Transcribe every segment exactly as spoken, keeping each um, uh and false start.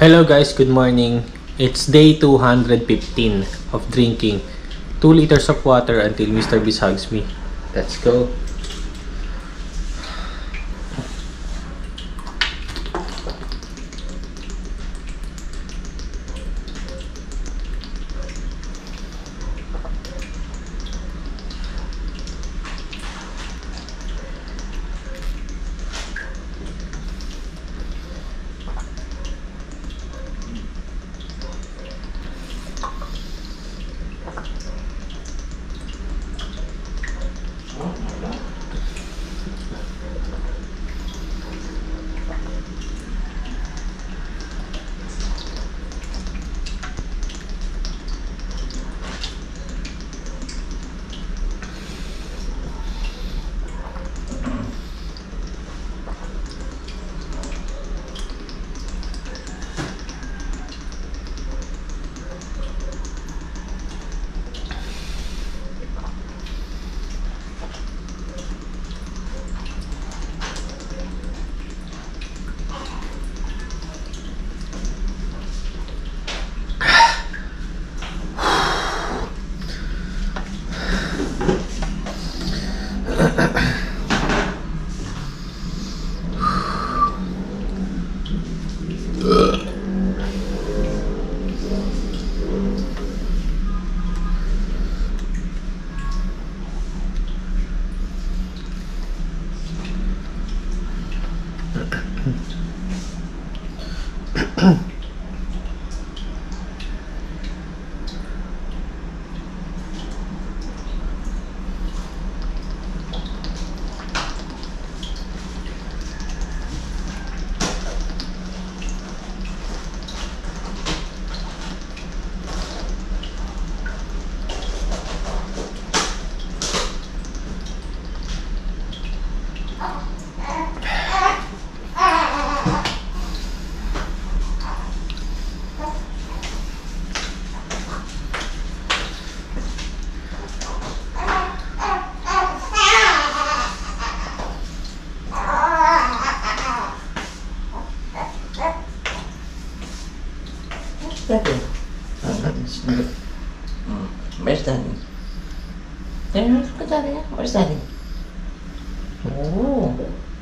Hello guys, good morning. It's day two hundred fifteen of drinking two liters of water until Mister Beast hugs me. Let's go. Daddy. Oh, that's good. Mm. Where's Daddy? There, look at Daddy. Where's Daddy? Oh.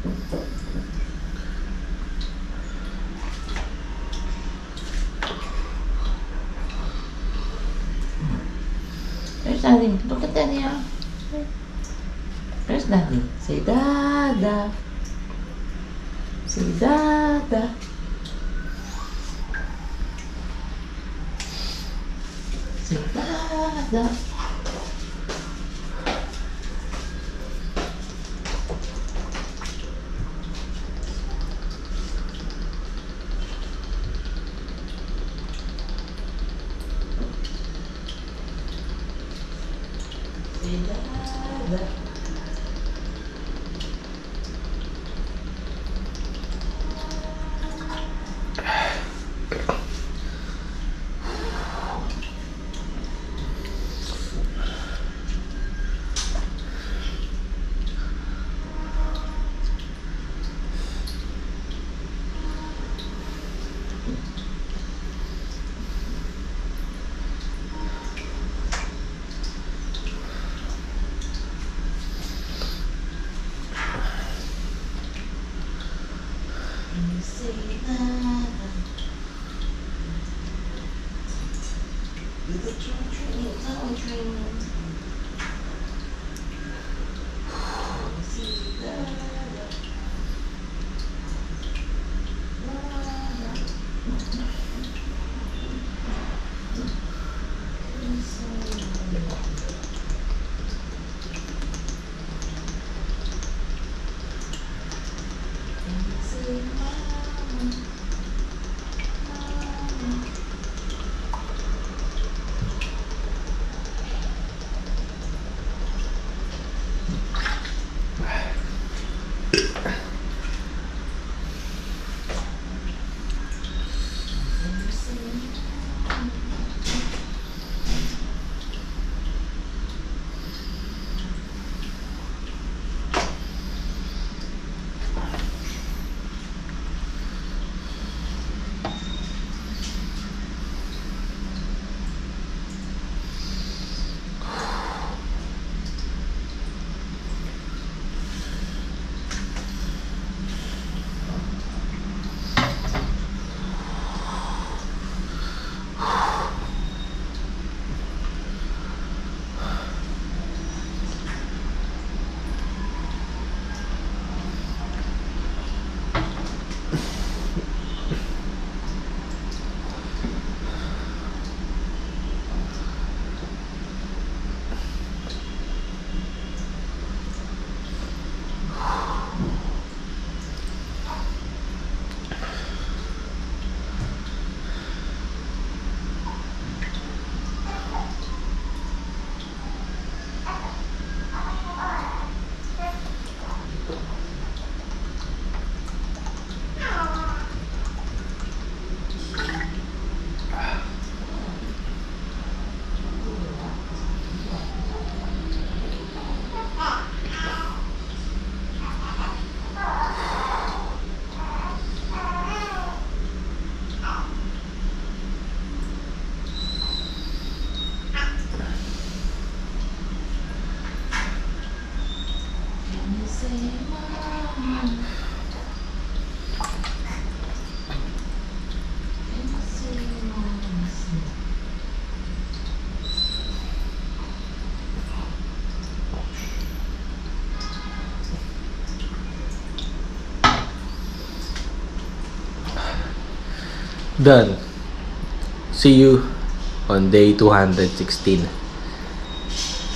Where's Daddy? Look at Daddy. Huh? Where's Daddy? Say Dada. Say Dada. Say Dada. Say Dada. Say Dada. Little train, train, little train. Say Dada. Done. See you on day two hundred sixteen.